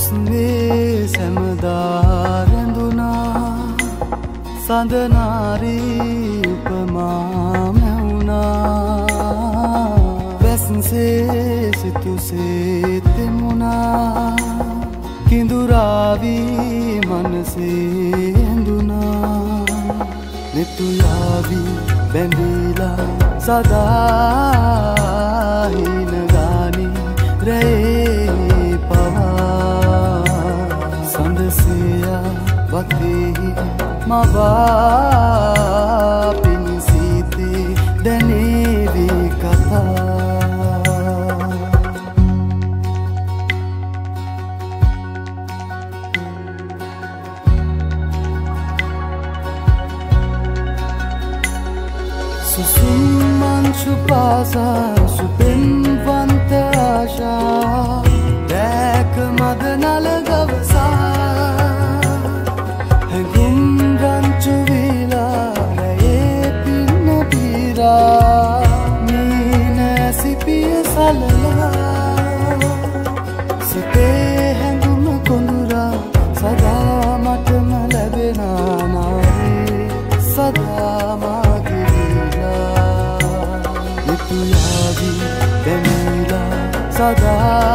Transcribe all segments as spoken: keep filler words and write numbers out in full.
උස්නේ සැමදා රැඳුනා සඳනාරී උපමා මැවුනා වැස්සේ සිතුසේ තෙමුණා කිඳුරාවී මනසේ ඇඳුනා නෙතුයාවී බැඳීලා සදා හිනගානි රේ පවා සඳසියා වතෙහි මවා පිණිසිතේ දැනේවි කතා Supasa supen vanta asha dek madnal gavsa hai gum ranchu vila raye pin pira meena sipiya salala site hangum kondura sada matama labena nare sada सदा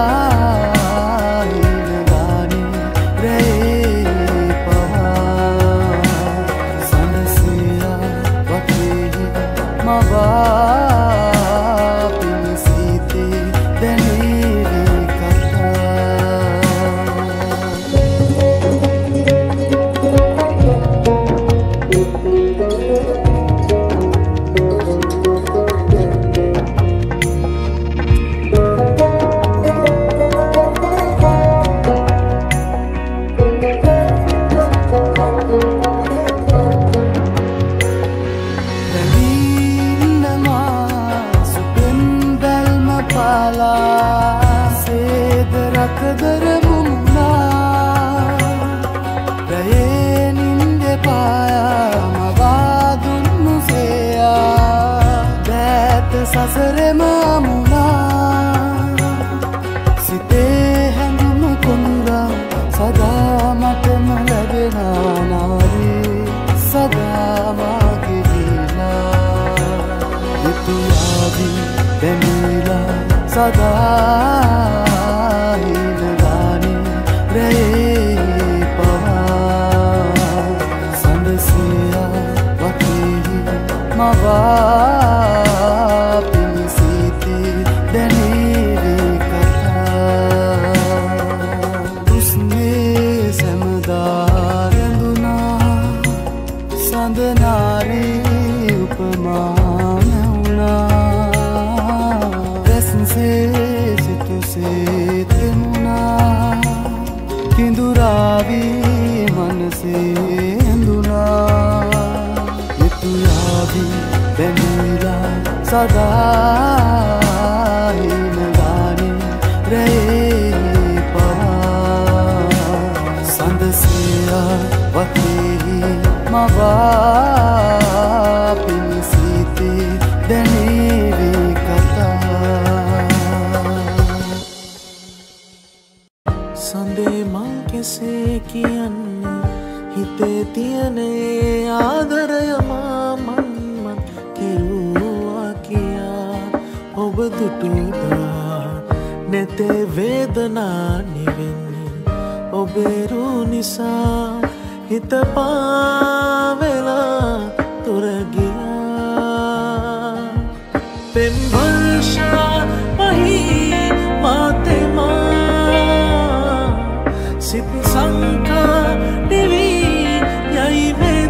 हिनगानी रहे पवा सनसिया वतेही मवा पिनिसीते दनेरी sasare mamuna site hangum kondura sada matama labena nare sada mage dila nituyavi benila sada hinagani raye pawa sandasiya watehi mawa किंदुरावी मनसे अंदुना नितुयावी vanilla सदा हिनगानी रहे पवा संदसिया वतेही मवा पिनिसीते दनेवी कथा संदे मां कैसे कियन्ने හිතේ තියනේ ආදරය මන් මන් කෙරුවා කියා ඔබ දුටුදා නැතේ වේදනා නිවෙන්නේ ඔබේ රු නිසා හිත පාවෙලා තුර ගියා පෙම් වර්ෂා පහි මාතෙමා සිත් සංකා දිවි යයි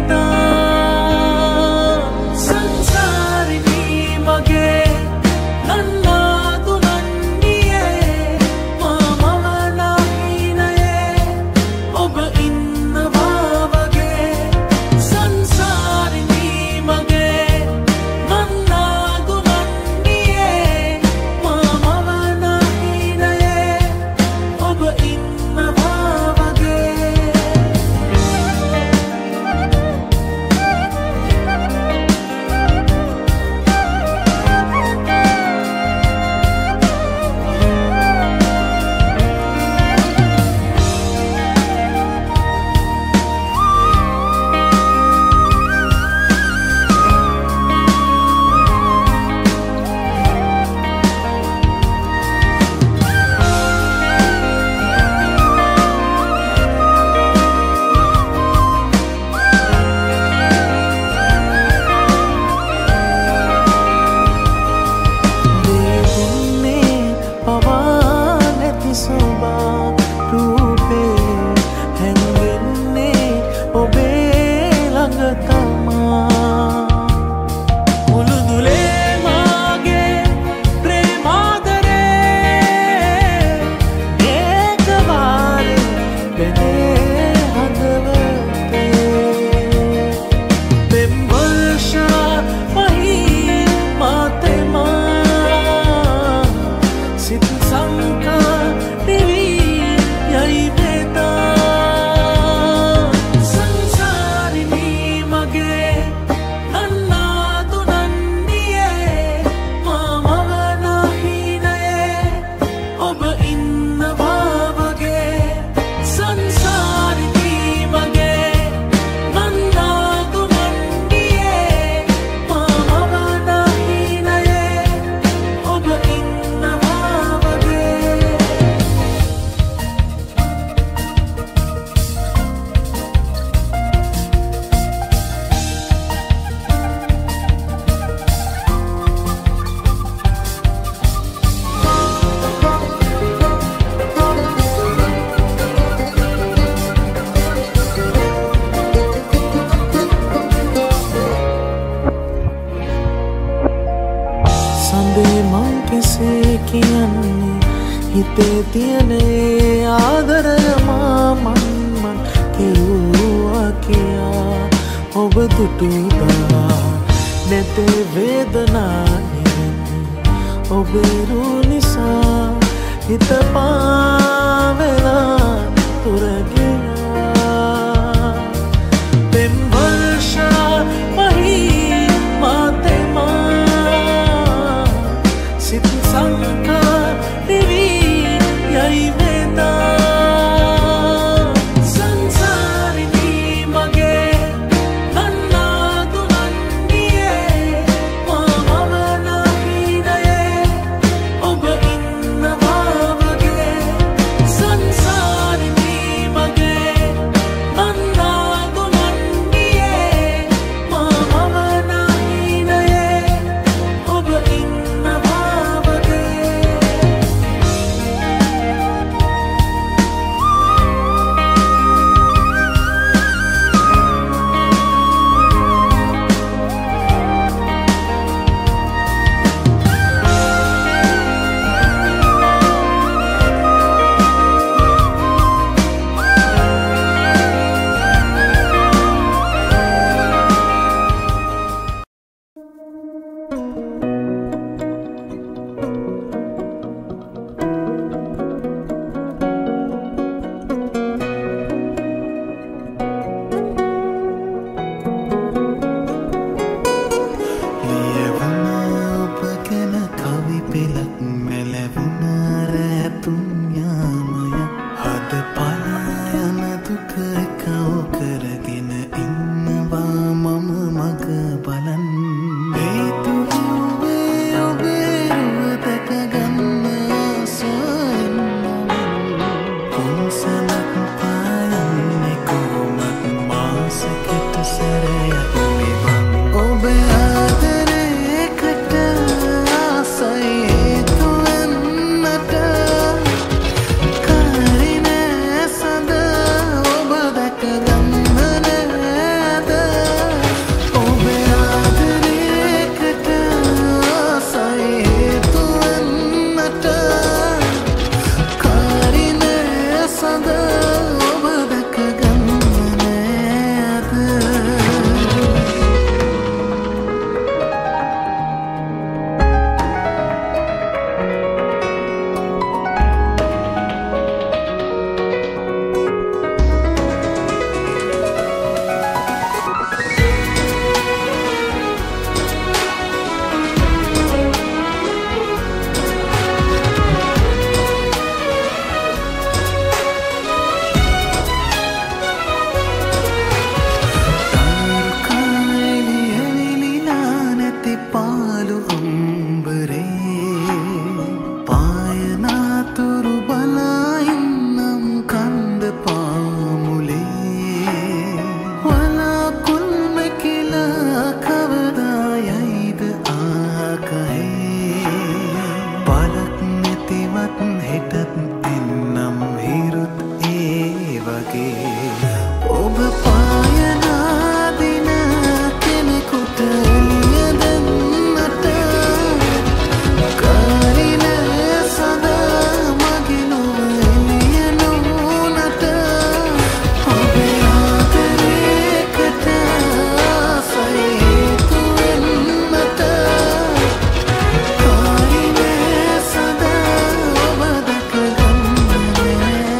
වේදා සංසාරිනී මගේ නන්නාතු නන්නියේ මා මම නැහිනයේ ඔබ ඉන්නවා වගේ සංසාරිනී මගේ නන්නාතු නන්නියේ මා මම නැහිනයේ රූපේ හැංගෙන්නේ ඔබේ ළඟ තමා මුළුදුලේ මාගේ ප්‍රේමාදරේ ඒක වාරේ බැඳේ හදවතේ පෙම් වර්ෂා වහී මාතෙමා සිත සංකා දිවි යයි වේදා සංසාරිනී මගේ නන්නාතු නන්නියේ මාමව නැහිනයේ ඔබ ඉන්නවා වගේ සංසාරිනී මගේ නන්නාතු නන්නියේ මාමව නැහිනයේ ඔබ ඉන්නවා වගේ සඳේ මං කෙසේ කියන්නේ හිතේ තියෙන ඒ ආදරය මාමන් මන් කෙරුවා කියා ඔබ දුටුදා නැතේ වේදනා නිවෙන්නේ ඔබේ රු නිසා හිත පාවෙලා තුර ගියා පෙම් වර්ෂා වහී මාතෙමා සිත සංකා දිවි යයි වේදා සංසාරිනී මගේ නන්නාතු නන්නියේ මාමව නැහිනයේ ඔබ ඉන්නවා වගේ සංසාරිනී මගේ නන්නාතු නන්නියේ මාමව නැහිනයේ ඔබ ඉන්නවා වගේ. ලෝකේ ඔබ පායනා දින කෙනෙකුට එළිය දෙන්නට කාරින සදා මගේ නොව එළිය නොවුනට ඔබේ ආදරයකට ආසයි හේතු වෙන්නට කාරින සදා ඔබ දැකගන්න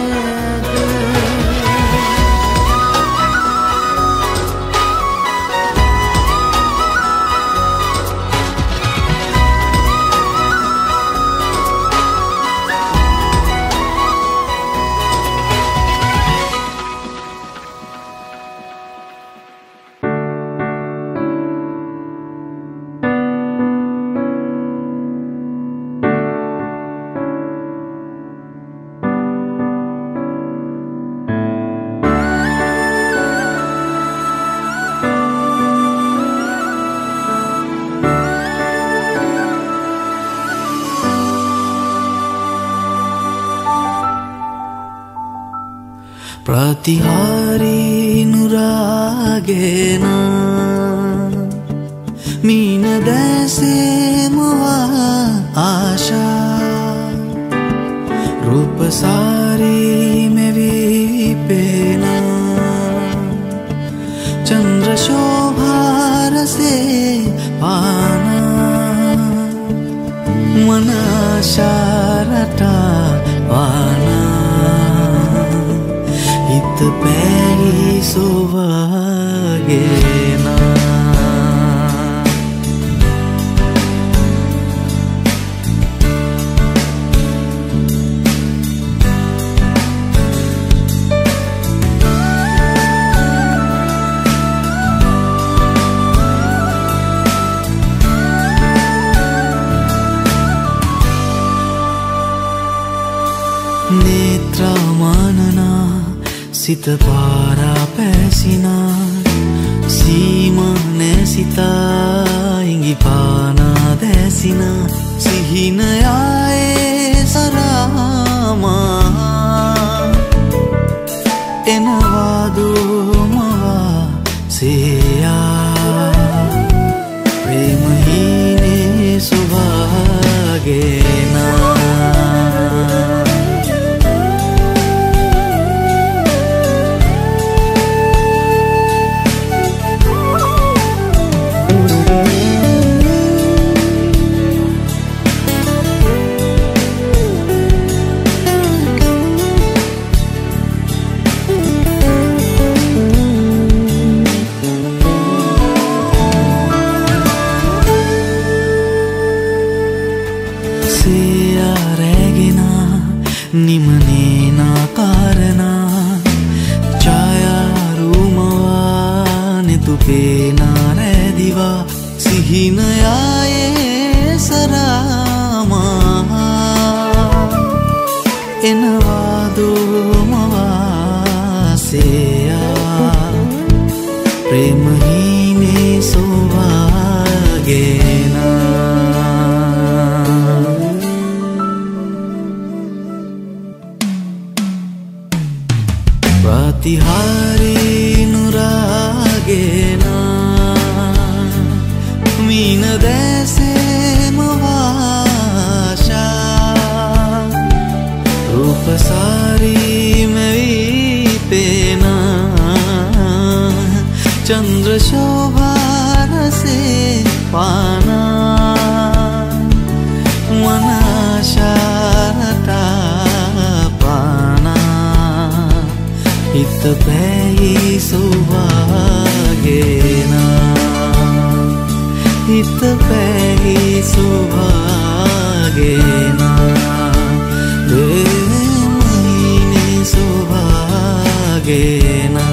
प्रतिहारी नुरागेना मीन दैसे मुआ आशा रूप सारी में विपेना चंद्र शोभार से पाना मनाशारटा पाना इत पैरी सोवागेना नेत्रा मानना सित पारा पैसिना सीमा ने सिता इंगी पाना देसिना सिहिन आए सरामा एनवादो मवा सेया प्रेम ही ने सुभागेना निमनेना कारना छाया रूमवाने तुपेना रे दिवा सिहिन आए सरामा एनवादो मवासेया प्रेम ही ने सोवागेना प्रतिहारी नुरागेना मीन दैसे मवाशा रूप सारी में विपेना चंद्र शोभार से पाना मनाशारटा पाना इत पैई सुभागेना इत पैई सुभागेना महीने सुभागेना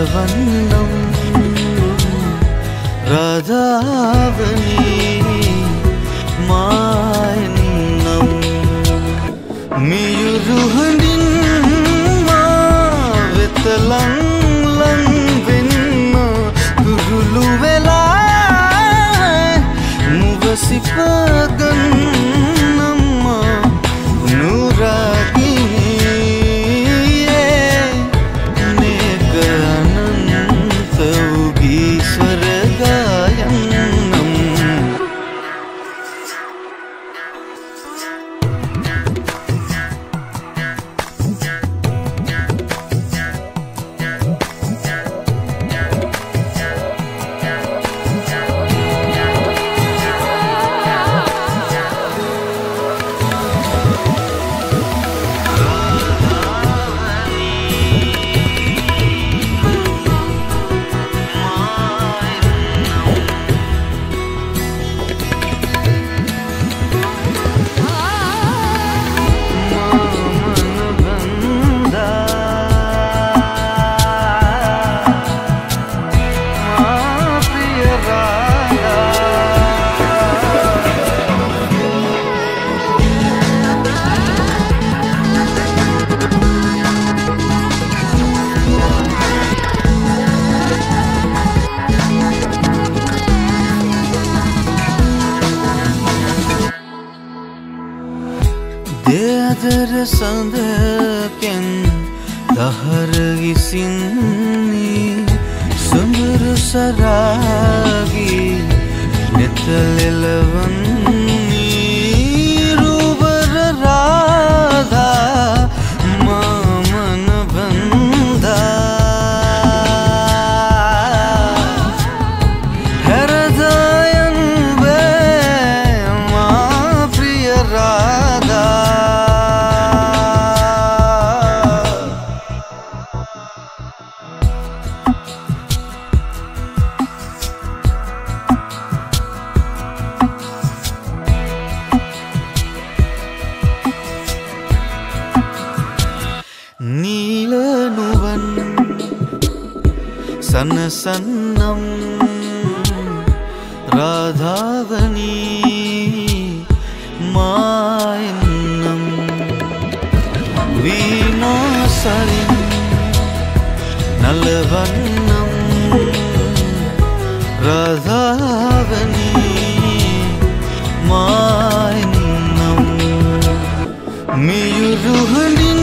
नलवन्नं राधावनी मायन्नं मियुरुहंडिन मावेतलं लं वेन्न कुरुलु वेला मुवसिपगन्नम्मा नुरागिनी नेक अनंत उगी स्वर्गायन्नं දෙයදර සඳකෙන් දහර විසින්නේ සුඳුරු සරාගී නෙතලෙලවන්නේ රූබර රාධා මාමන බන්දා හැරදායන් වේ මා ප්‍රිය රාධා नील Nuwan सनसन्नं राधावनी मायन्नं वीणासरिं नलवन्नं राधावनी मायन्नं मियुरुहंडिन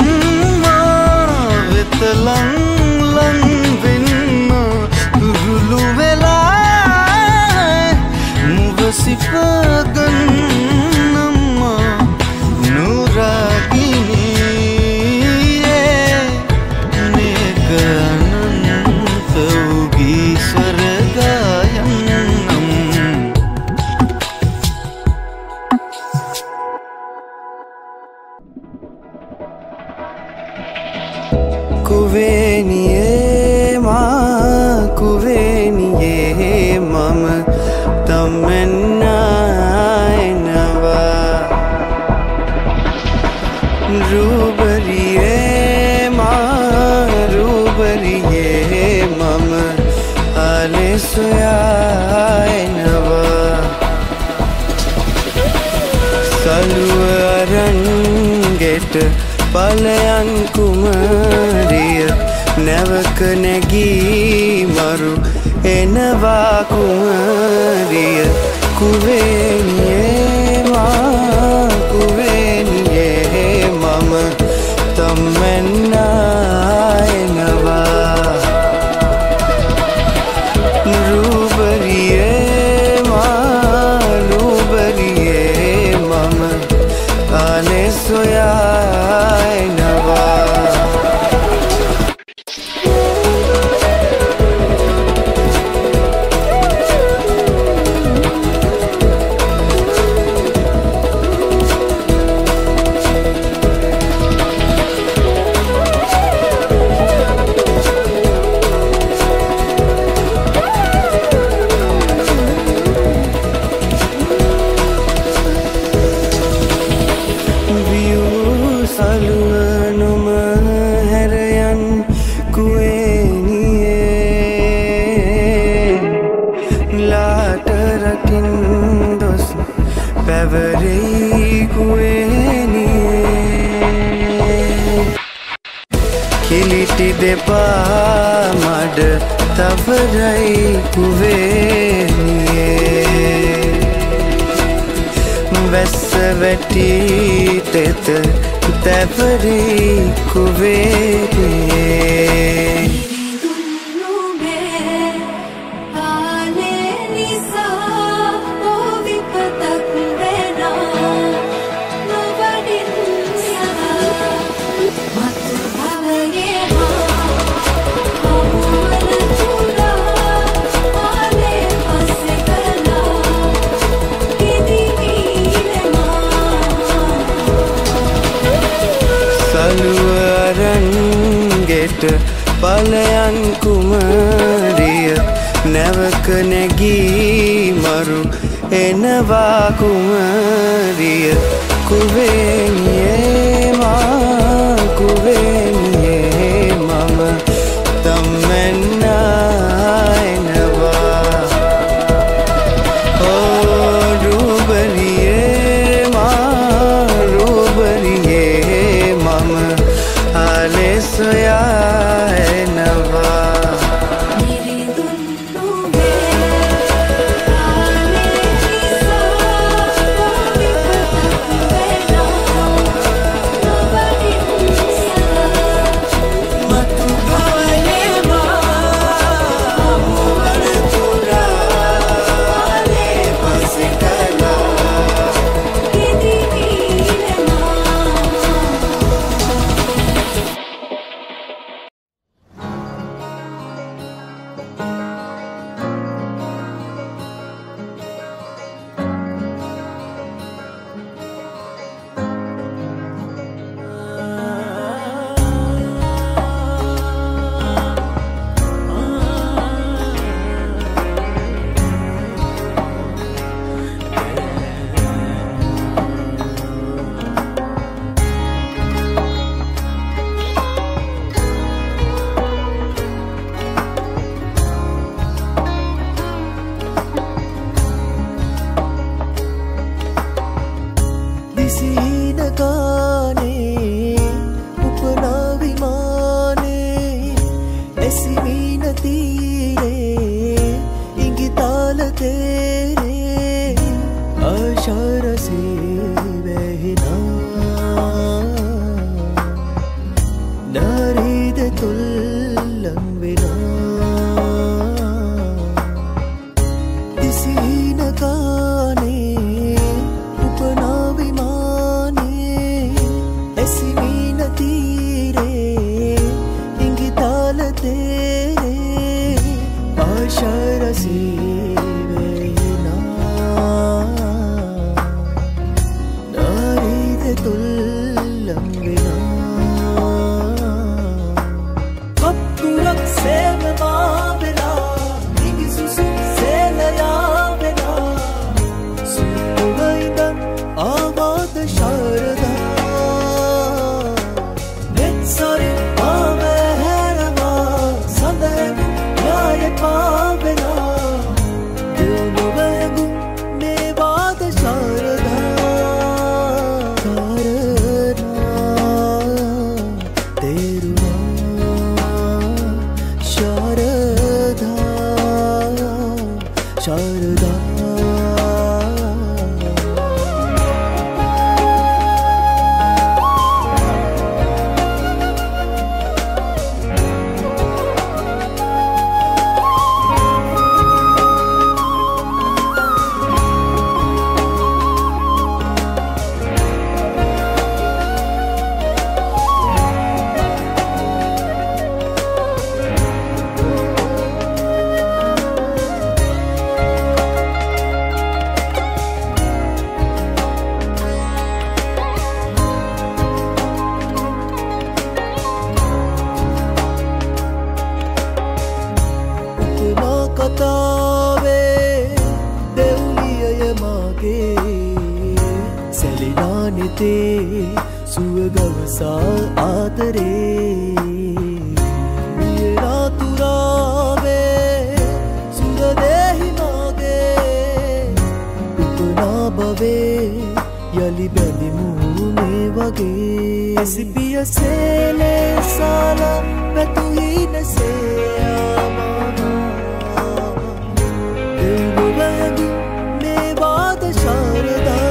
lang lang venna kurulu vela muvasipagannamma nuragini neka ananta ugi swargayannam कुवेनिये मां कुवेनिये मम तमन्नायनवा रूबरिये मां रूबरिये मम आलेसुयायनवा सलुव अरंगेट पलयन कुमारिय නැවක නැගී මරු එනවා කුමාරිය කුවේනියේ මා කුවේනියේ මම තම්මෙන්නා එනවා රූබරියේ මා රූබරියේ මම ආනේ සොයා එනවා view පාමඩ තවරයි කුවේනියේ වැස්ස වැටි තෙත තැවරි කුවේනියේ පලයන් කුමරිය නැවක නැගී මරු එනවා කුමරිය කුවේනියේ මා කුවේනියේ මම තම්මැන්න එනවා ඕ රූබරියේ මා රූබරියේ මම ආලේ සොයා යලි බැඳිමු මේ වගේ ඇසිපිය සේලේ සාලා පැතුහීන සේයාමා දෙව්ලොවැඳි මේ වාද ශාරදා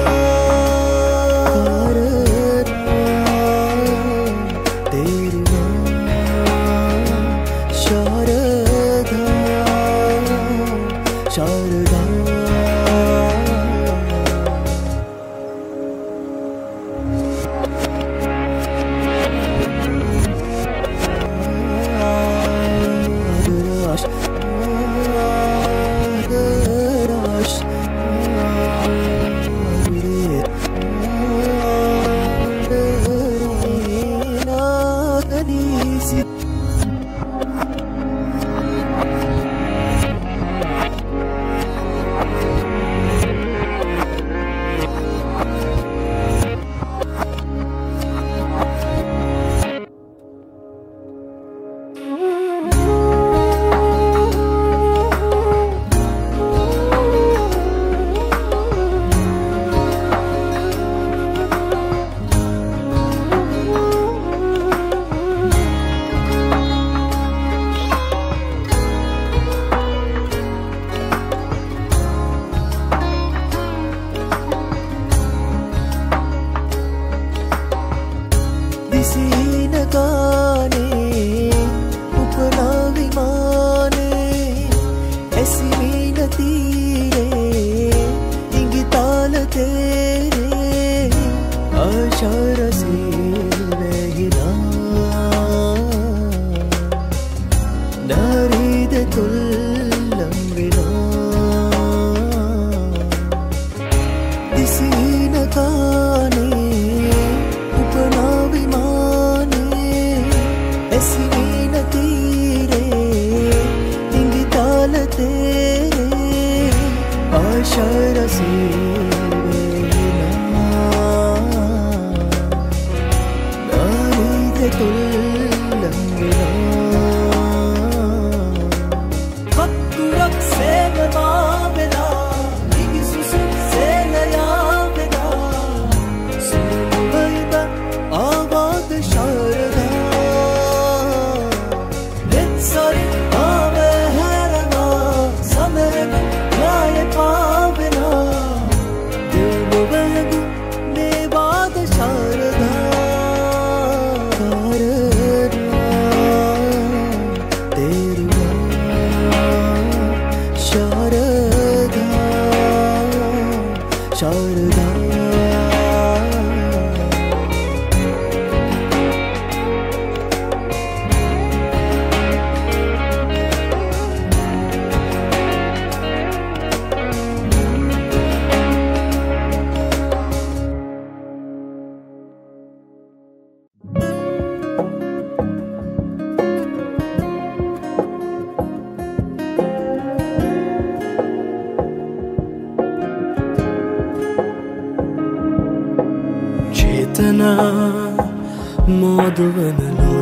මෝදුවන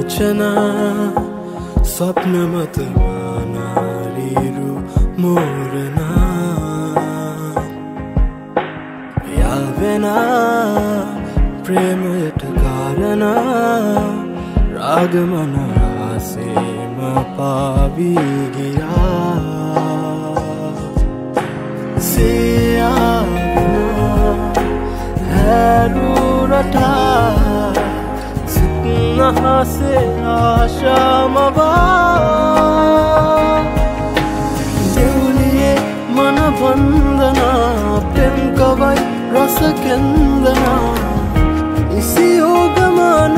ලෝචනා ස්වප්න මත මානාරීරු මෝරනා යාවෙනා ප්‍රේමයට කාරණා රාගමන ආසේම පාවී ගියා සියාවෙනා හැරුරටා से आशा मवा देवलिए मन बंदना प्रेम कवई रस कंदना इसी योगमान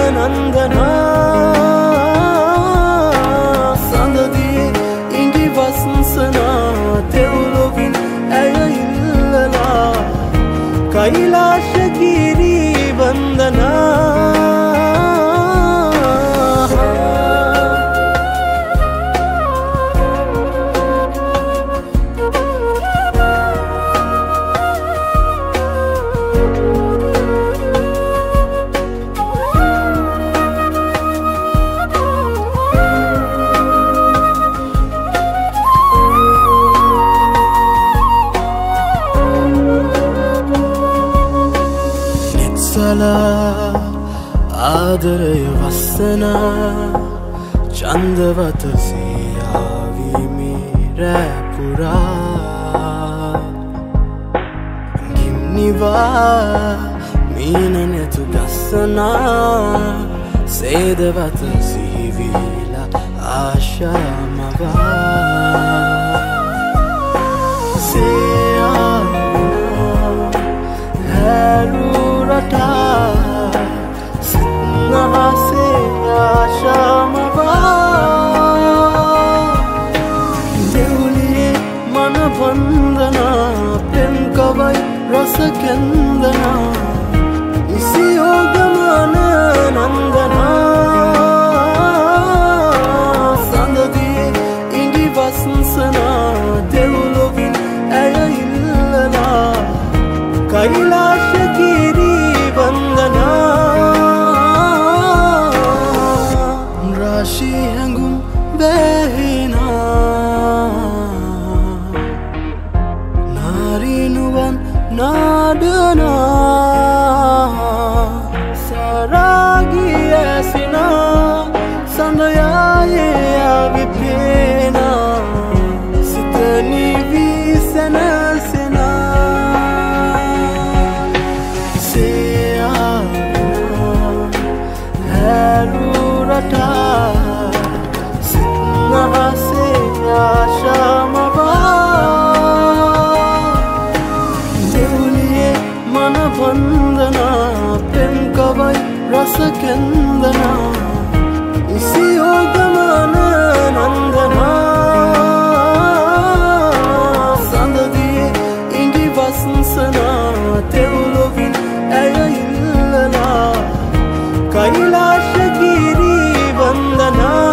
नंदना संददी इंगी वसंसना देवलोविन ऐ इल्लला कैलाश गिरी बंदना आदरय वसना චන්දවත සියාවී මේ රෑ පුරා ගිම්නිවා මීන නැතු ගස්සනා සේදවත සිහිවිලා ආශාමවා හැරුරටා සිත්නහසේ ආශාමවා දෙවුලියේ මනබන්ධනා පෙම් කවයි රස කැන්දනා ඉසියෝගමන නන්දනා සඳදී ඉඟි වසන්සනා දෙවුලොවින් ඇය ඉල්ලලා කෛලාශ ගිරී වන්දනා රාශී හැඟුම් බැහිනා නාරීනුවන් නාඩනා සරාගී ඇසිනා සඳයායේ අවිපේනා සිත නිවී සැනසෙනා සේයානා හැරුරටා සිත්නහසේ ආශාමවා දෙවුලියේ මනබන්ධනා පෙම් කවයි රස කැන්දනා ඉසියෝගමන නන්දනා සඳදී ඉඟි වසන්සනා තෙවුලොවින් ඇය ඉල්ලලා කෛලාශ ගිරී වන්දනා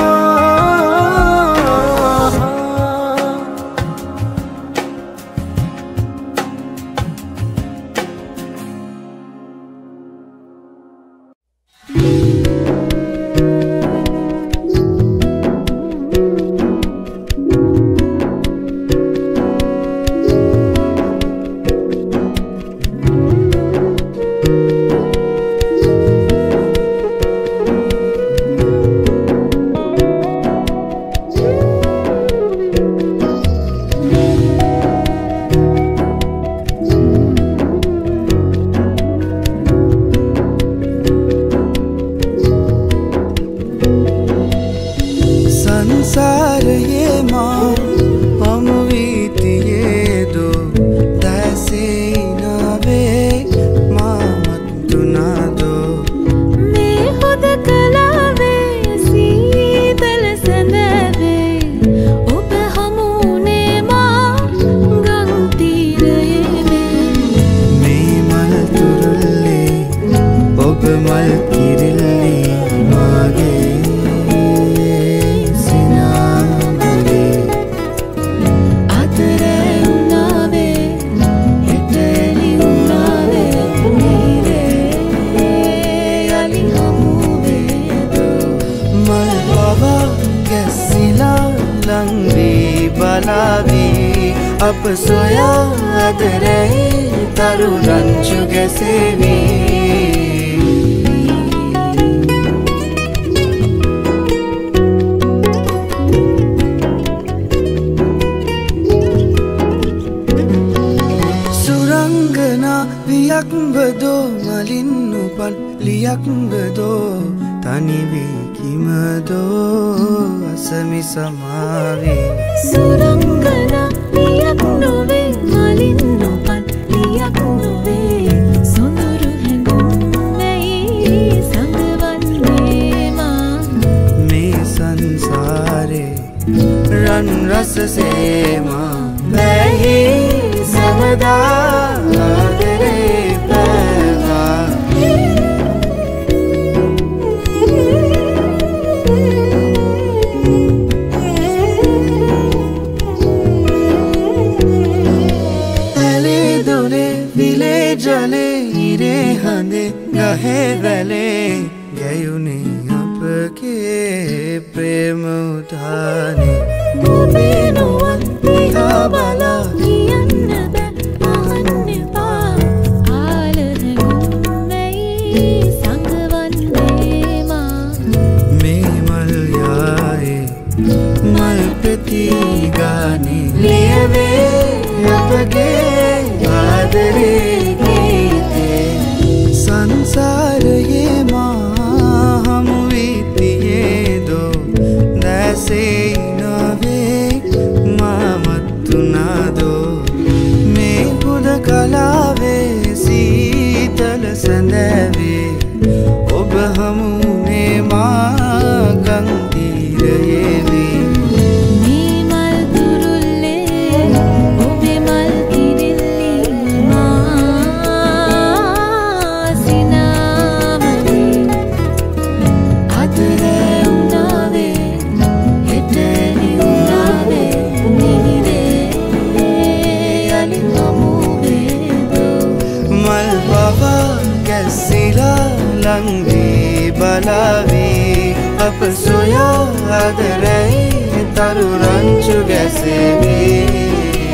අප සොයා අදරෙහි තරු රංචු ගැසෙවී සුරංගනා වියක්බදෝ මලින් උපන් ලියක්බදෝ තනිවී කිමදෝ අසමි සමාවේ සුරංගනා ලියක් නොවේ මලින් උපන් ලියක් නොවේ සොඳුරු හැඟුම්මෙහි සඟවන්නේ මා මේ සංසාරේ රන් රසසේමා බැහි සමදා ආදරේ පැවා जले हीरे हंदे गहे वले गयुने आपके प्रेम उठाने मुबेनुवन दिहा बाला कियन्न बे आहन्न पा हाल है गुम्मई संगवन्ने मा मे मल या සංසාරයේ මා හමු වීතියේදෝ දැසේ නොවේ මාමත්තුනාදෝ මේ හුදකලාවේ සීතල සැඳැවේ ඔබ හමුනේ මා ගංගීරයේ වී ලංවී බලාවී අප සොයා ආදරයි තරු රංචු ගැසෙවී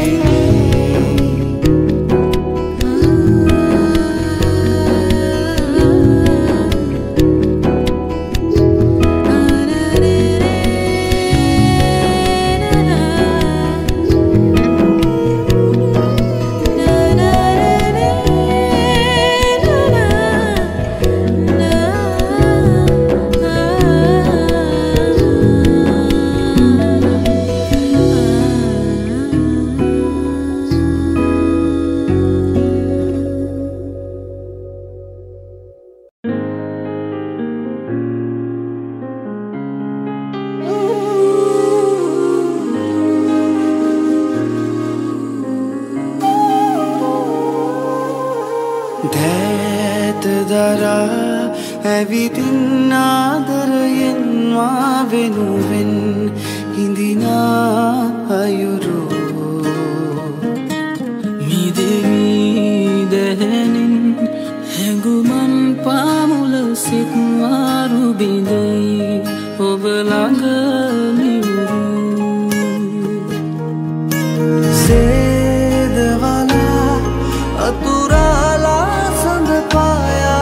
ඇවිදින් ආදරයෙන් මා වෙනුවෙන් හිඳිනා අයුරෝ මිදෙවී දැහැනින් හැඟුමන් පාමුල සිත් මාරු බිඳයි ඔබ ළඟ නිවුරු සේදවලා අතුරාලා සඳ පායා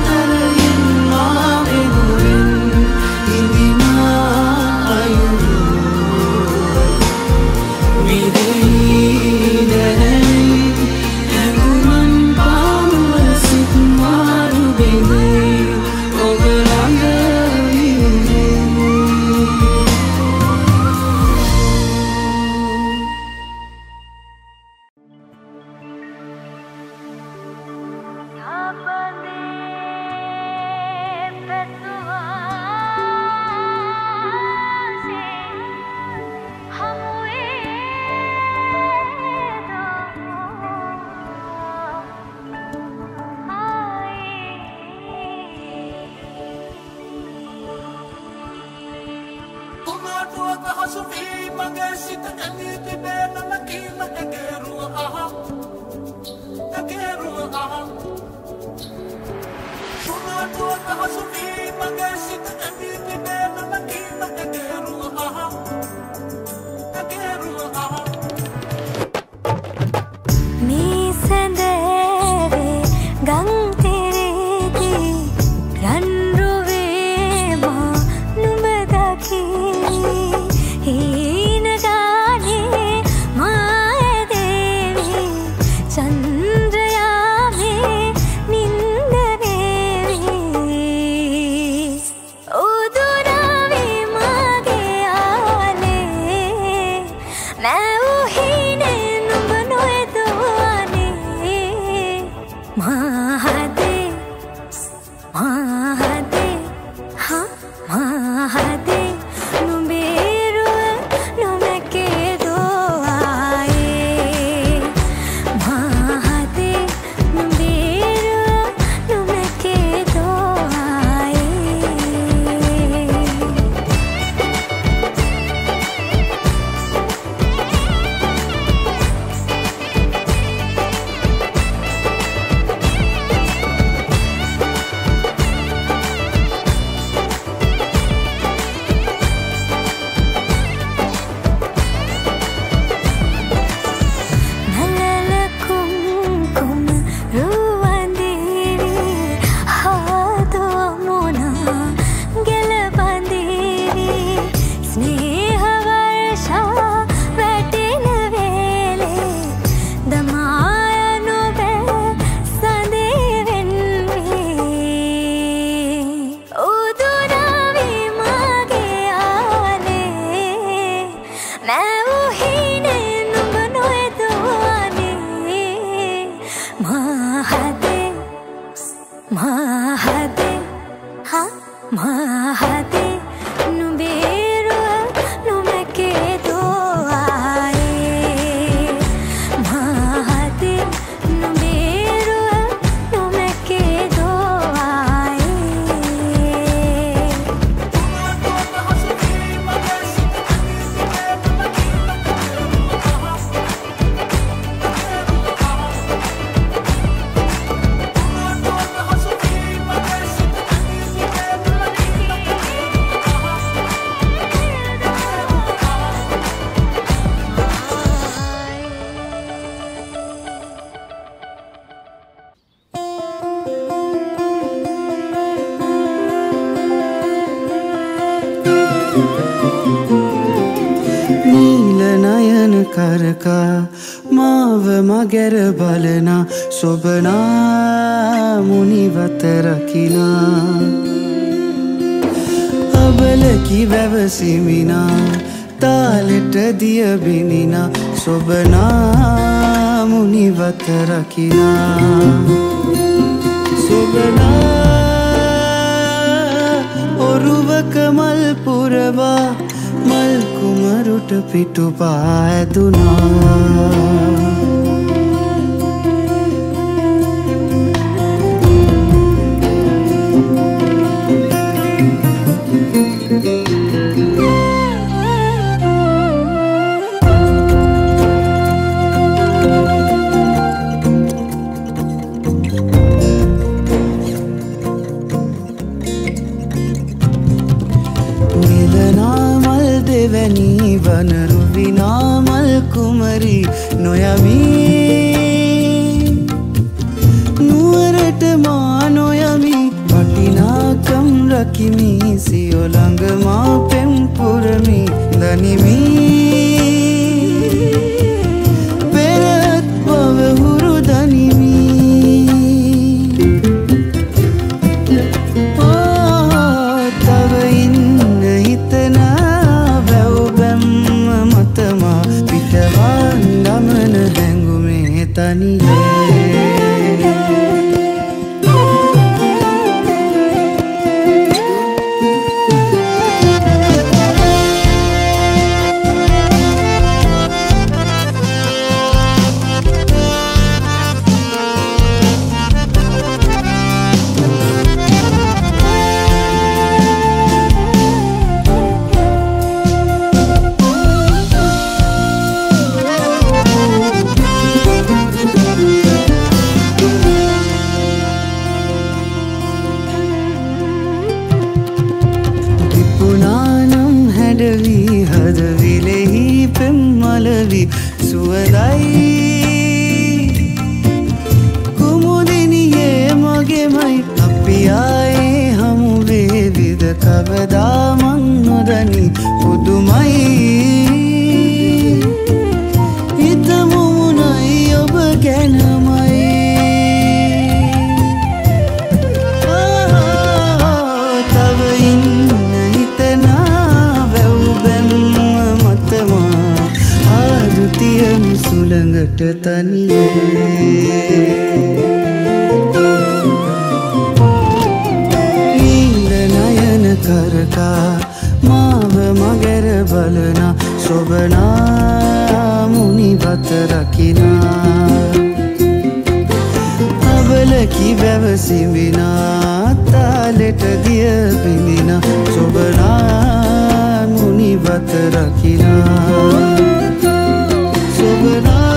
you කරකා මාව මගැර බලනා සොබනා මුනිවත රකිනා අබලකි වැවසිමිනා තාලෙට දිය බිනිනා සොබනා මුනිවත රකිනා සොබනා ඔරුවක මල් පුරවා මල් කුමරුට පිටු පාදුනා දෙවැනි වනරු විනා මල් කුමරි නොයමි නුවරට මා නොයමි වටිනාකම් රකිමි සියෝ ළඟ මා පෙම් පුරමි දනිමි පෙරත් බව හුරු දනිමි තව ඉන්න හිතනා පිටවන් ගමන හැඟුමේ තනියේ එළවි හදවිලෙහි පෙම්මලවි සුවඳයි කුමුදිනියේ මගෙමයි අපි ආයේ හමු වේවිද කවදා මං නොදනි පුදුමයි හිතමුමුණයි ඔබ ගැනමයි තව ඉන්න හිතනා වැව් බැම්ම මතමා ආදුතියමි සුළඟට තනියේ කරකා මාව මගර බලනා සොබනා මුනිවත රකිනා අබලකි වැවසිමිනා තාලෙට දිය පිඳිනා සොබනා මුනිවත රකිනා සොබනා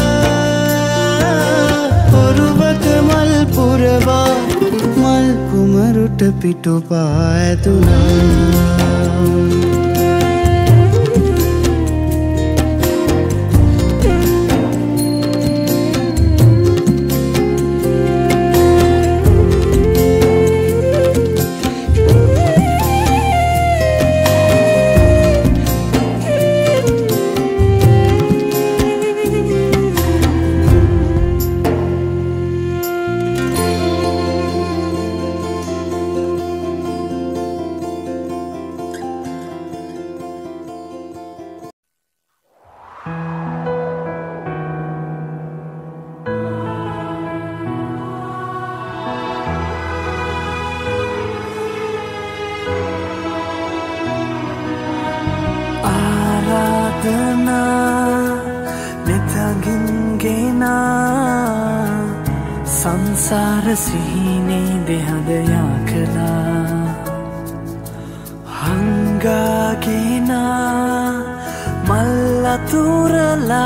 ඔරුවක මල් පුරවා මල් කුමරුට පිටුපා ඇතුණා සංසාර සිහිනේ දෙහදයා කළා හංගාගෙන මල් අතුරලා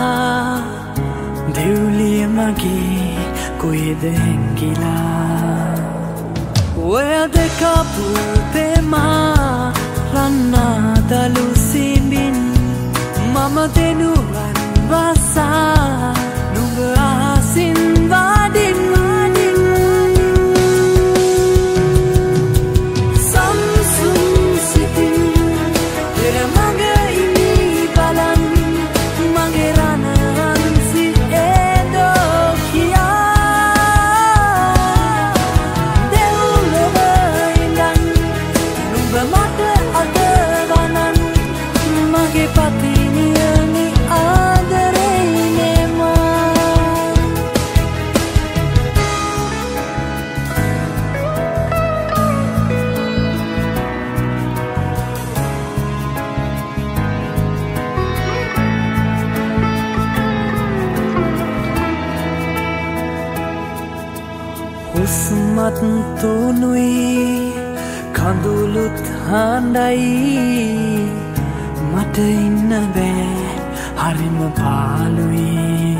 දෙව්ලිය මගේ කොහෙද හැංගිලා ඔය දෙකපු තෙමා රන්නාදලු සිඹින් මම දෙනුවන් වසා නුඹ ආසින් වාඩින් සම්සුන් සිතින් පෙර මග ඉනි බලන් මගේ රණහන්සි ඒදෝ කියා දෙව්ලොව ඉඳන් නුඹ මට අදවනන් මගේ පතිනියනි ආදරේ හුස්මත් තුනුයි කඳුළුත් හඬයි මට ඉන්න බෑ හරිම පාළුයි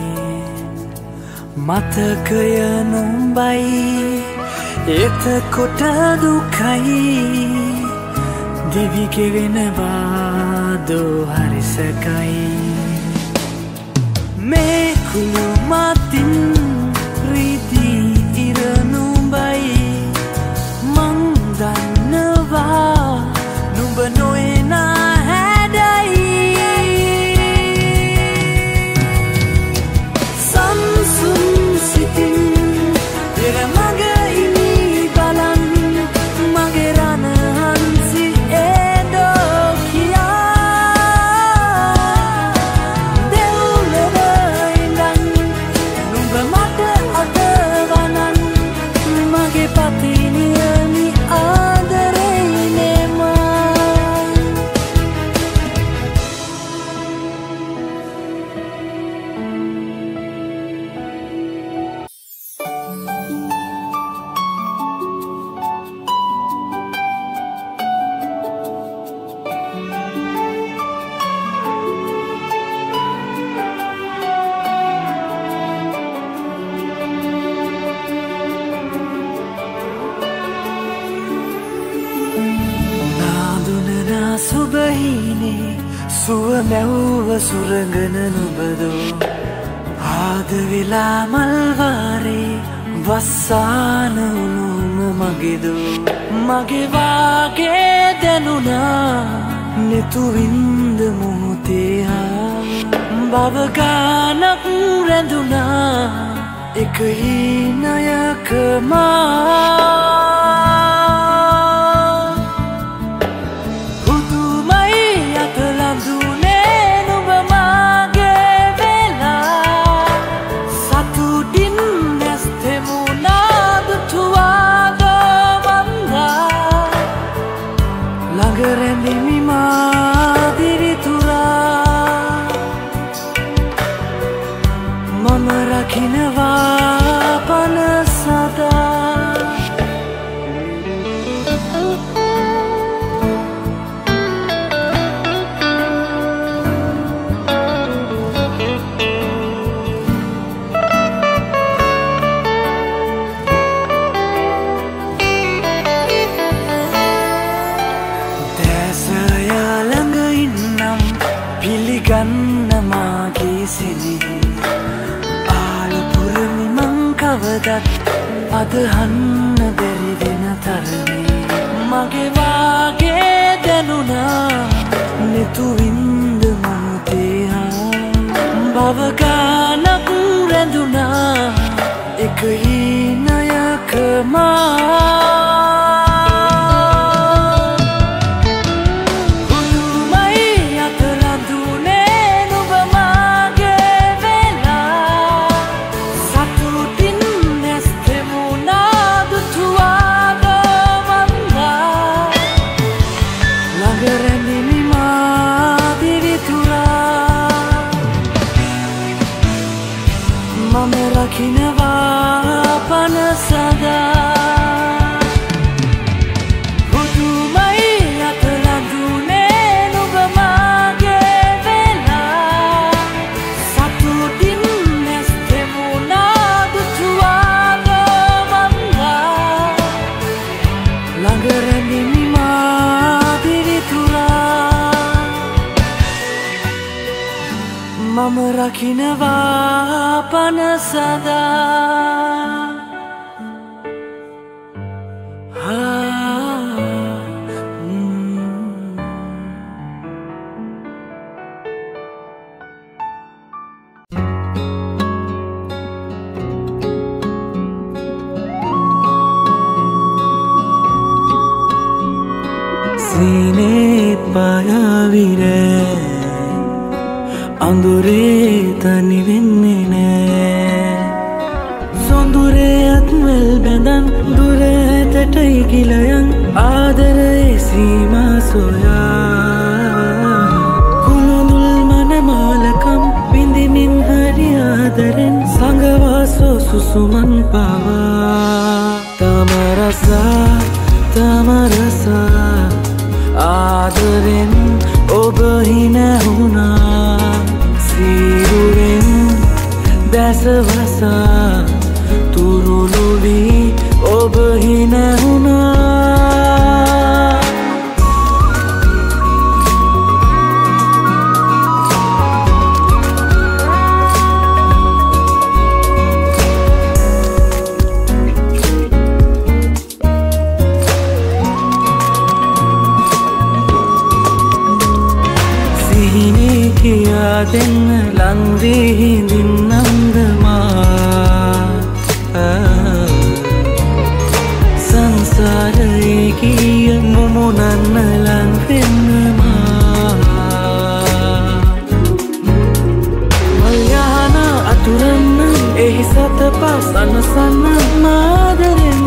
මතකය නුඹයි එතකොට දුකයි දිවි කෙවෙනවා දෝ හරිසකයි මේ කුළු මතින් රීදී ඉරනුඹයි මං දන්නවා නුඹ නොයනා හැඩයි සම්සුන් සිතින් පෙර මග ඉනි බලන් මගේ රණහන්සි ඒදෝ කියා දෙව්ලොව ඉඳන් නුඹ මට අදවනන් සුබහිනේ සුව මැව්ව සුරඟන නුබදෝ ආද වෙලා මල්වාරේ වස්සාන උනුම මගේදෝ මගේ වාගේ දැනුණා නෙතුවින්ද මොහොතේ හා බව ගානක් රැඳුණා එක හීනයක මා අදහන්න බැරි වෙන තරමේ මගේ වාගේ දැනුණා නෙතුවින්ද මොහොතේ හා බව ගානක් රැඳුණා එක හීනයක මා රකින්නවා පන සදා සීනේ පායාවිරේ අඳුරේ තනි වෙන්නේ නෑ සොඳුරේ අත්වල් බැඳන් දුරටටයි ගිලයන් ආදරේ සීමා සොයා කුළුඳුල් මනමාලකම් විඳිමින් හරි ආදරෙන් සංගවාසෝ සුසුමන් පවා තමරසා තමරසා ආදරෙන් ඔබ හිනැහුණා සිරුරෙන් දැසවසා තුරුළුවී ඔබ හිනැහුණා දෙන්න ලංවී හිඳින්නම්දමා සංසාරයේ ගිය මුමුණන්න ලංවෙන්නමා මල්යහන අතුරන්න එහි සත පස් අනසන්න මාදරෙන්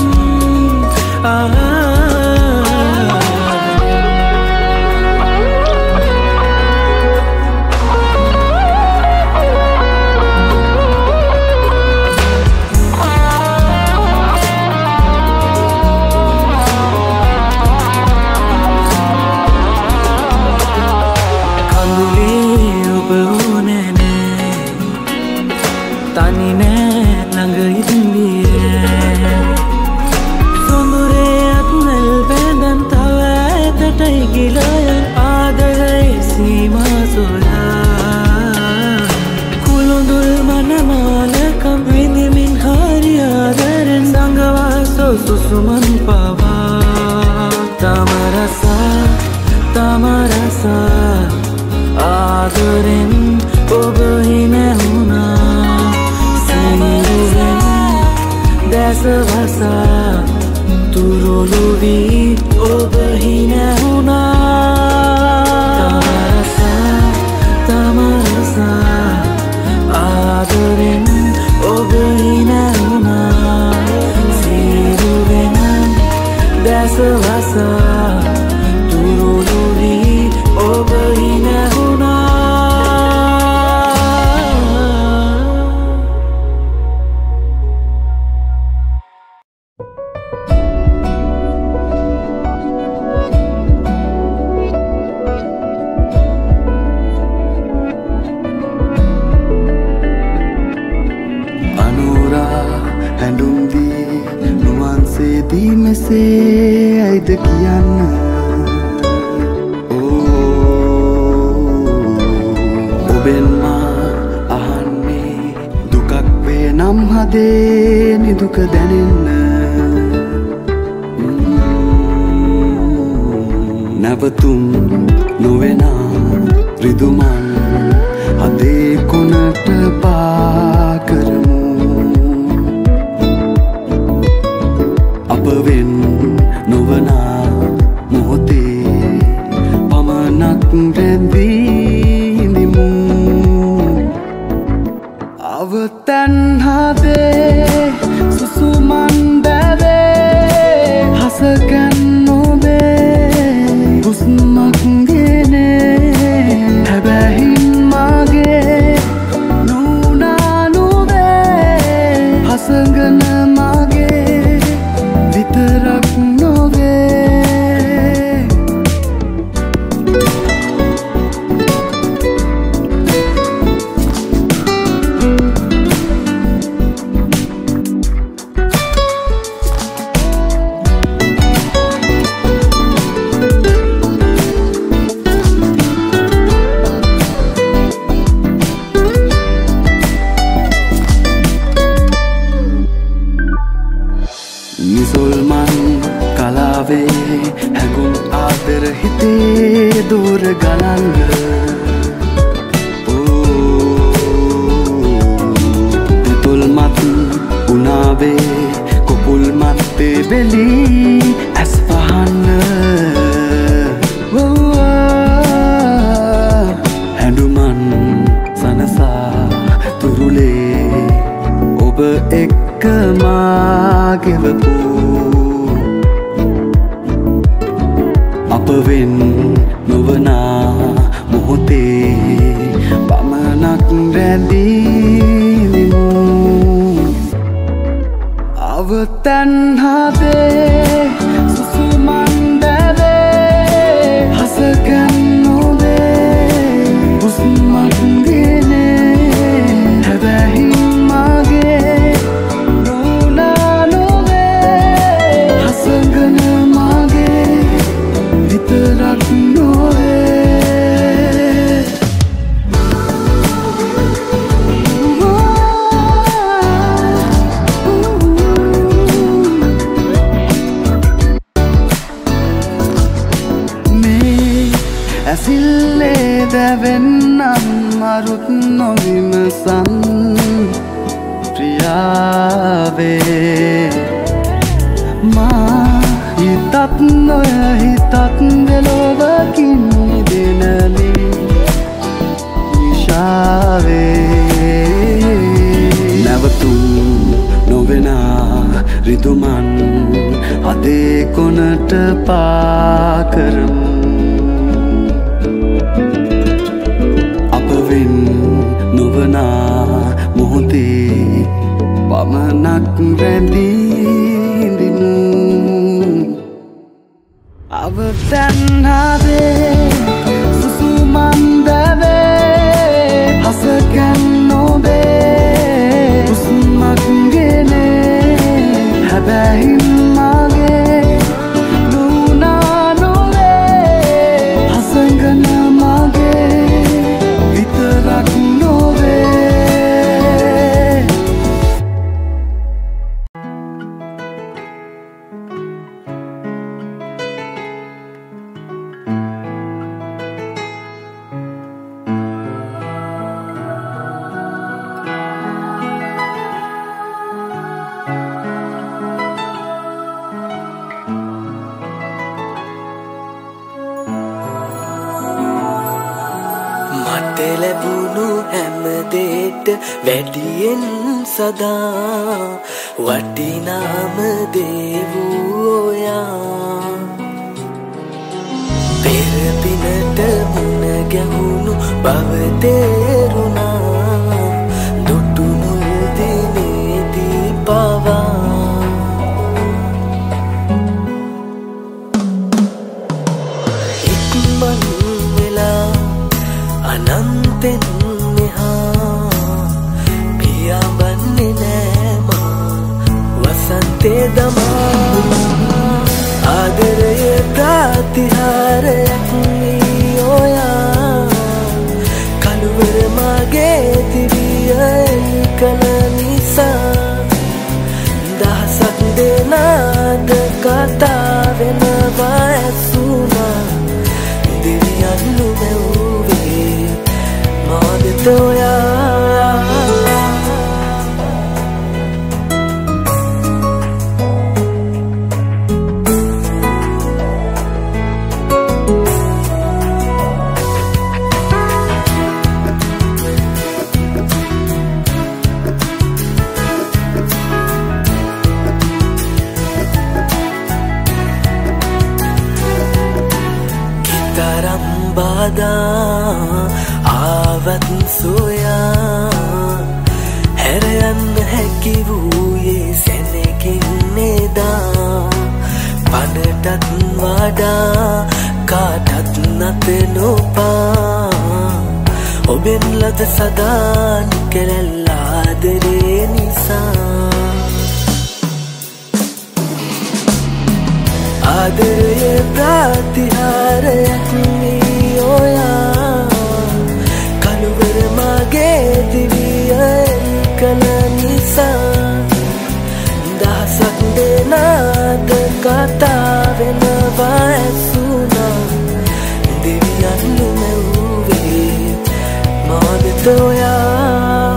ගිලයන් වසා ආදරෙන් ඔබ හිනැහුණා සීරුවෙන් දැස වසා තුරුළු වී ඔබ හිනැහුණා තමරසා ආදරෙන් ඔබ හිනැහුණා සීරුවෙන් දැස වසා තුරුළු වී ඔබ හිනැහුණා දී මෙසේ ඇයිද කියන්න ඔබෙන් මා අහන්නේ දුකක් වේ නම් හදේ නිදුක දැනෙන්න නැවතුම් නොවෙනා රිදුමන් හදේ කොනට පා කරමු අපවෙන් නොවනා මොහොතේ පමණක් රැඳීනිමු අවතැන් හදේ සුසුමන් දැවේ හසකැන් නොබේ හුස්මක් ගෙනේ හැබැහින් මගේ නුනා නොවේ හසඟන මගේ විතරක් නොවේ නිසොල්මන් කලාවේ හැඟුම් ආදර හිතේ දූර ගලන්න දෙතොල්මත් උනාවේ කොපුල් මත්තේ වෙලී ඇස් පහන්න හැඬුමන් සනසා තුරුලේ ඔබ එක්ක මාගෙවපු අපවෙන් නොවනා මොහොතේ පමණක් රැඳීනිමු අවතැන් හදේ සුසුමන් දැවේ හසකැන් නොවේ හුස්මක් ගෙනේ හැබැහින් මගේ නුනා නොවේ හසඟන මගේ විතරක් නොවේ මේ ඇසිල්ලේ දැවෙන්නම් මරුත් නොවිමසන් ප්‍රියාවේ මා හිතත් නොය හිතත් දෙලොවකින් නිදෙනලි නිශාවේ නැවතුම් නොවෙනා රිදුමන් හදේ කොනට පා කරමු අපවෙන් නොවනා මොහොතේ පමණක් රැඳීනිමු අවතැන් හදේ සුසුමන් දැවේ හසකැන් නොබේ හුස්මක් ගෙනේ හැබැහින් මගේ නුනා නොවේ හසඟන මගේ විතරක් නොවේ ලැබුණු හැම දෙයට වැඩියෙන් සදා වටිනාම දේ වූ ඔයා පෙර පිනට මුණ ගැහුණු බව තේරුණා දුටු මුල් දිනේදී පවා ඉක්මන් වෙලා අනන්තෙන් මෙහා පියාඹන්නේ නෑ මා වසන්තේ දමා ආදරයේ ප්‍රතිහාරයක් වී ඔයා කළුවර මගේ දිවිය කල නිසා දහසක් දෙනාද කතා වෙනවා ඇසුනා දෙවියන් නුඹේ මාදත ඔයා බාධා ආවත් සොයා හැරයන්න හැකි වූයේ සැනකින් නේදා පනටත් වඩා කාටත් නැත නොපා ඔබෙන් ලද සදා නිකැලැල් ආදරේ නිසා ආදරයේ ප්‍රතිහාරයක් වී ඔයා කළුවර මගේ දිවිය කල නිසා දහසක් දෙනාද කතා වෙනවා ඇසුනා දෙවියන් නුඹේ මාදත ඔයා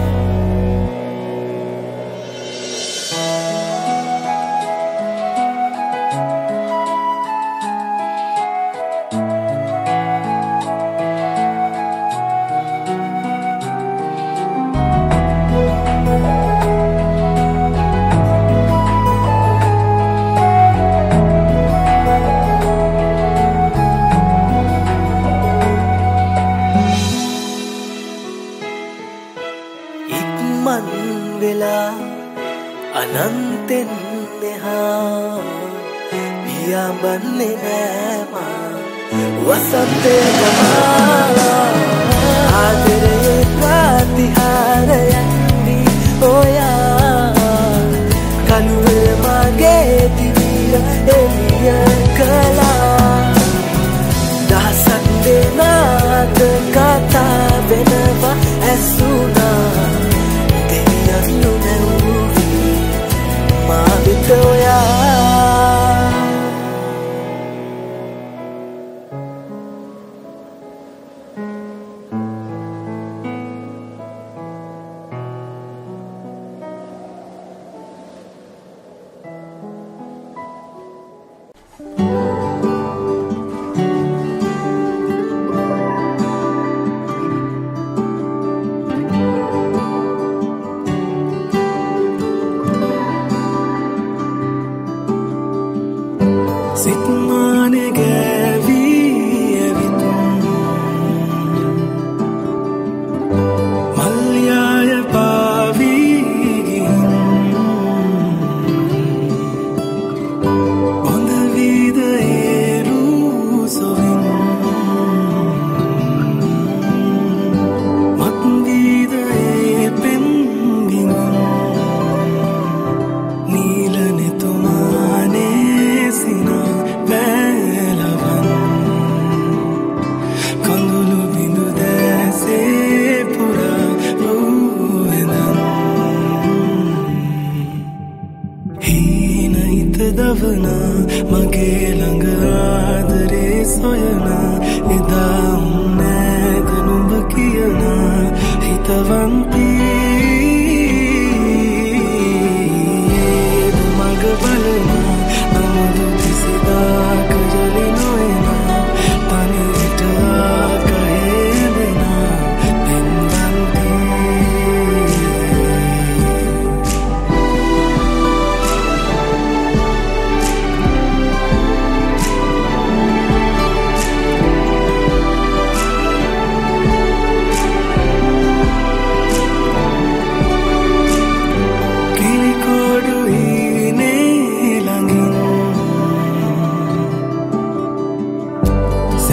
අනන්තෙන් මෙහා පියාඹන්නේ නෑ මා වසන්තේ ගමා ආදරයේ ප්‍රතිහාරයක් වී ඔයා කළුවර මගේ දිවිය එළිය කළා දහසක් දෙනාද කතා වෙනවා ඇසුනා දෙවියන් නුඹේ මාදත ඔයා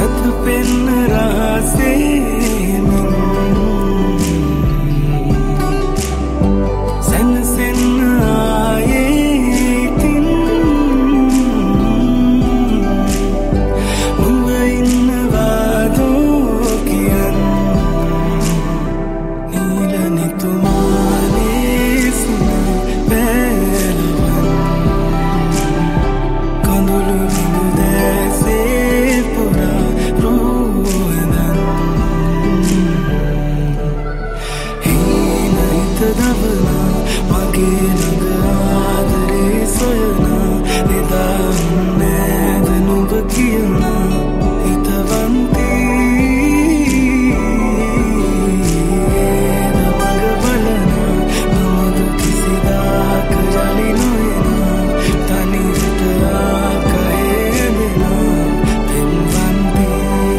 पथ पेन रहा से सन सन आए दिन इन वादों की अन नीलने तुम्हारे सुना पहलवन कंदुलु बिंदु जैसे पूरा रोदन हीना इतदवना मगे नग आदरे सोयना निदा उन्नेदनु बकियना हितवंती दमग बलना नमद किसिदा कजाली नोयना तनी जितरा कहे देना पिनवंती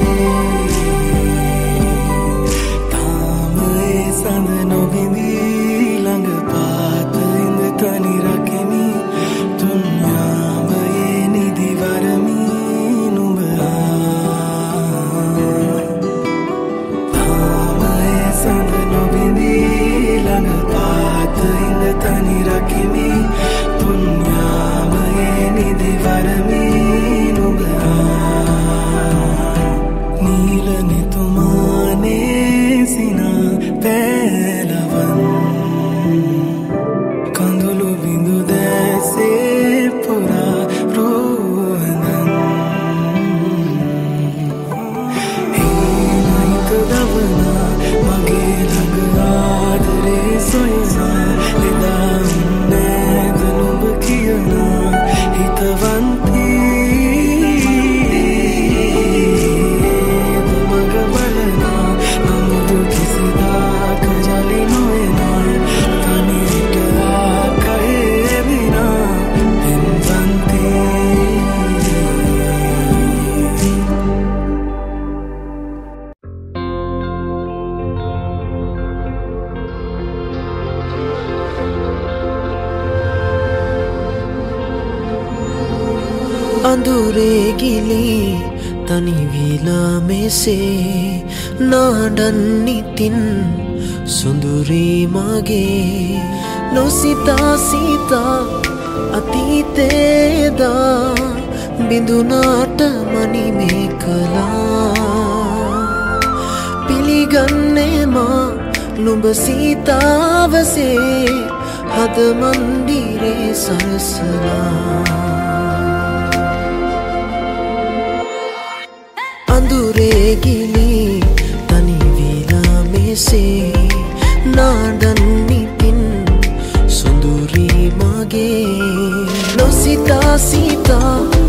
ताम ए संदनो बिंदी लंग पात इंद तनी रखेनी दुनिया में निधि वरमी संदनो बिंदी लंग पात इंद तनी रखेमी दुनिया में निधि वरमी नुबा नीलने तुमाने सिना पहलवन कंदुलु बिंदु जैसे पूरा रोदन हीना इतदवना मगे लग आदरे सोयना निदा उन्नेदनु बकियना हितवंती दमग बलना नमदु किसिदा कजाली नोयना तनी जितरा कहे देना पिनवंती अंधुरे गिली तनी विला में से नाडन्नी तिन सुंदरी मागे नो सीता सीता अतीतेदा बिंदु नाट मणि में कला पिलिगन्ने मां नुब सीता वसे हद मंदिरे सरसला अंधुरे गिली तनी विला में से नाडन्नी तिन सुंदरी मागे नो सीता सीता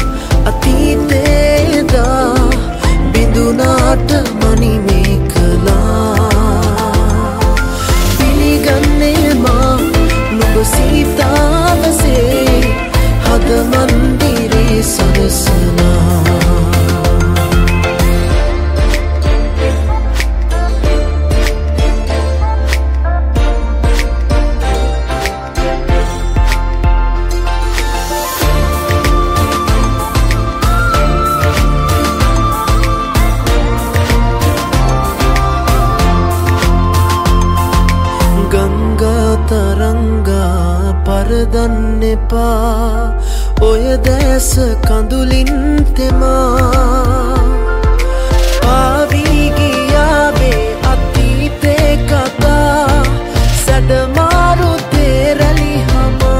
अतीतेदा बिंदु नाट मणि में कला पिलिगन्ने मां नुब सीता वसे हद मंदिरे सरसना तरंगा परदन्ने पा ओय देस कंदुलिन तेमा पावी गिया बे अतीते कथा सड मारू तेरली हमा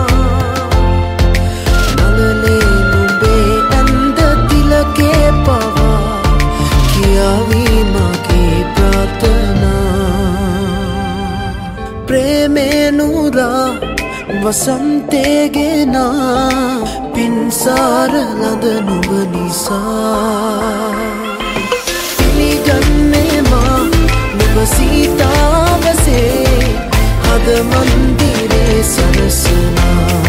नलले नुबे अंद तिलके पवा किया वी मागे प्रार्थना प्रेमेनुरा वसंतेगे ना पिंसार लद नुब निसा पिलिगन्ने मां नुब सीता वसे हद मंदिरे सरसना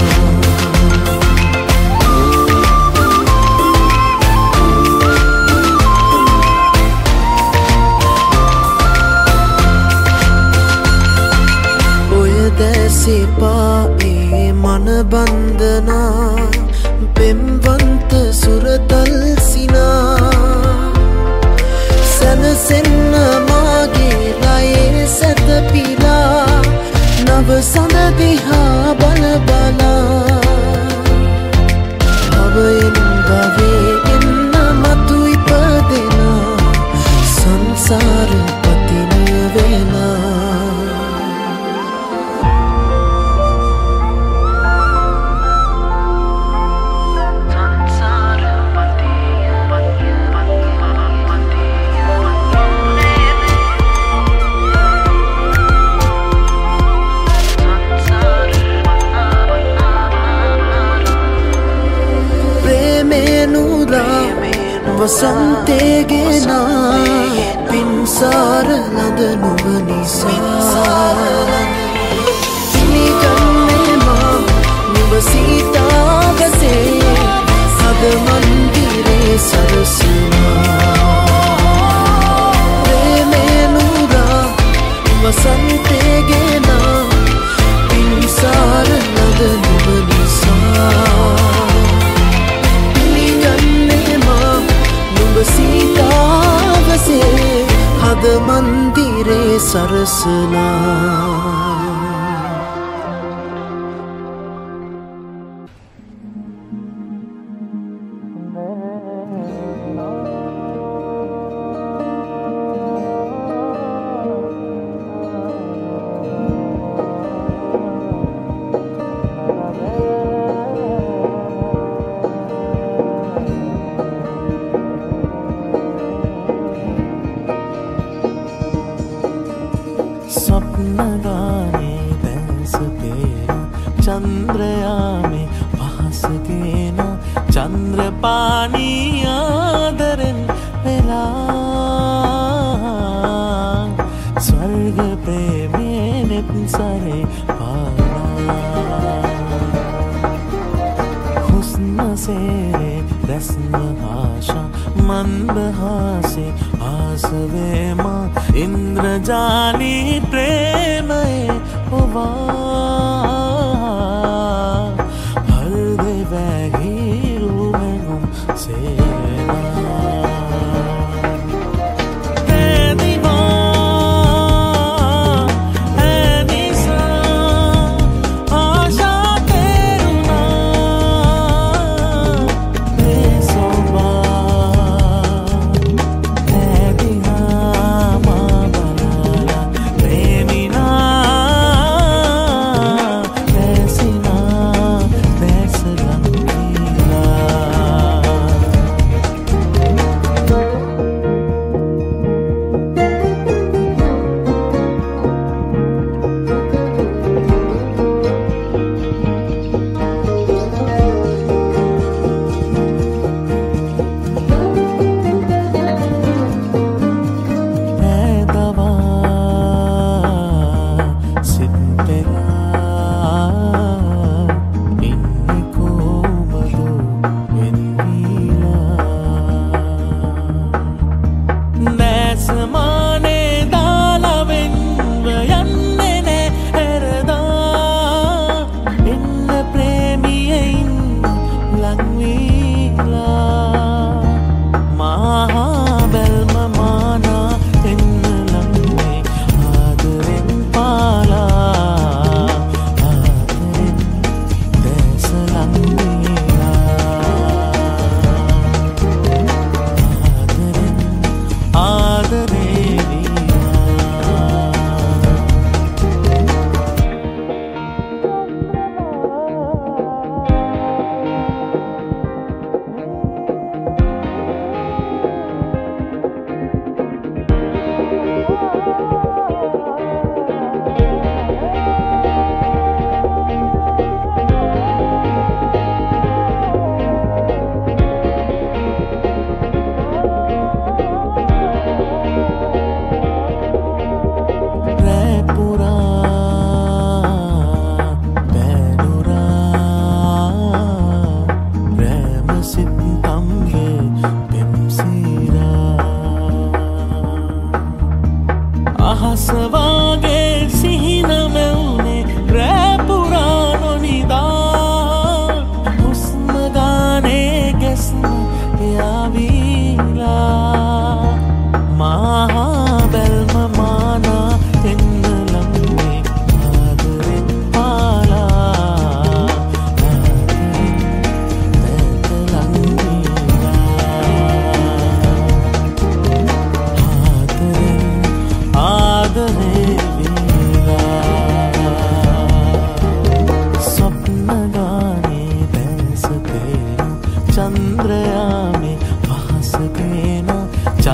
से पाए मन बंदना बिंबंत सुरतल सिना නව සඳ දිහා බල බලා භවයෙන් භවයෙන් මතු ඉපදෙන සංසාර පතිනිය වෙලා වසන්තේගෙන පින්සාර ලඳ නුව නිසා පිළිගන්නේ මා නුව සීතාවසේ හද මන්දිරේ සරසුනා ප්‍රේමේනුරා වසන්තේගෙන පින්සාර ලඳ නුව නිසා सीतावसे हद मंदिरे सरसना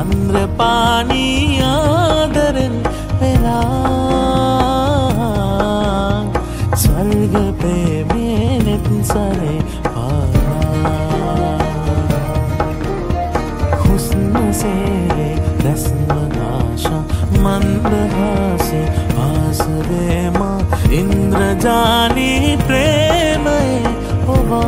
චන්ද්‍රපාණී ආදරෙන් වෙලා ස්වර්ග ප්‍රේමේ නෙත් සරේ පාරා හුස්න සේරේ රැස්ම ආශා මන්දහාසේ ආසවේම ඉන්ද්‍රජානී ප්‍රේමයේ ඔවා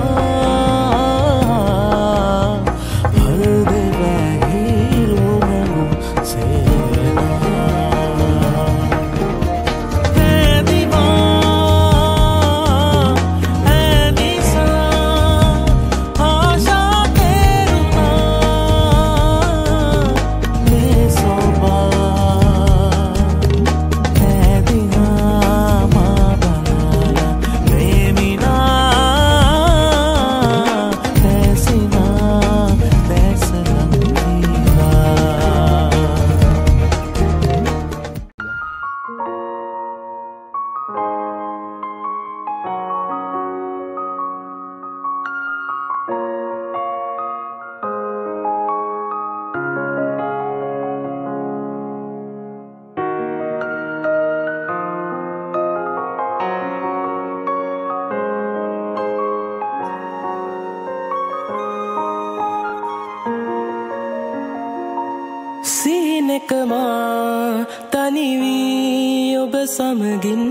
සීනකමා තනිවී ඔබ සමගින්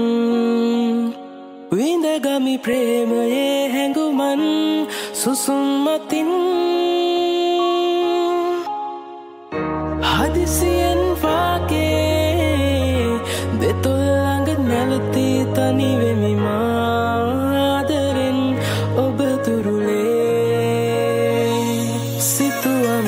විඳගමි ප්‍රේමයේ හැඟුමන් සුසුම් මතින් හදිසියෙන් වාගේ දෙතොල් ළඟ නැවතී තනිවෙමි මාදරෙන් ඔබ තුරුලේ සිතුවම්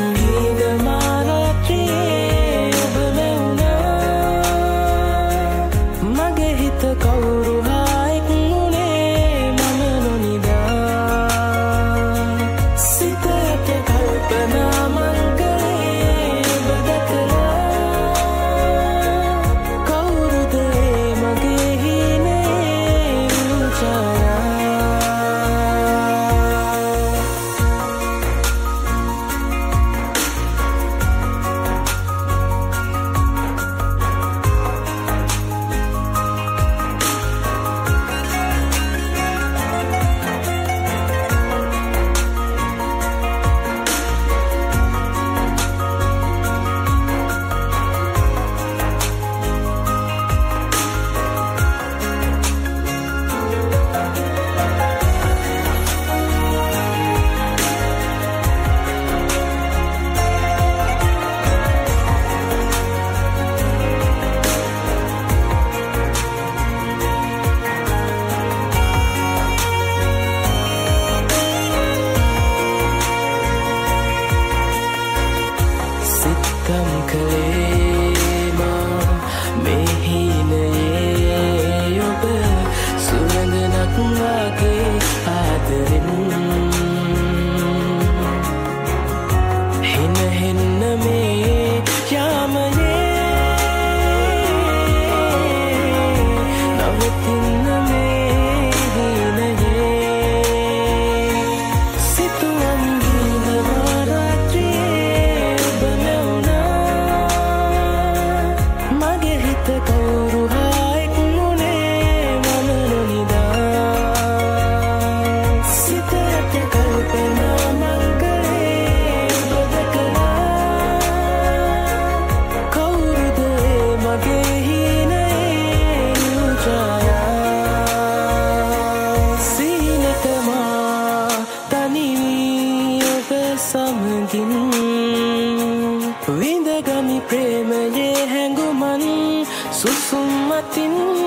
විඳගමි ප්‍රේමයේ හැඟුමන් සුසුම් මතින්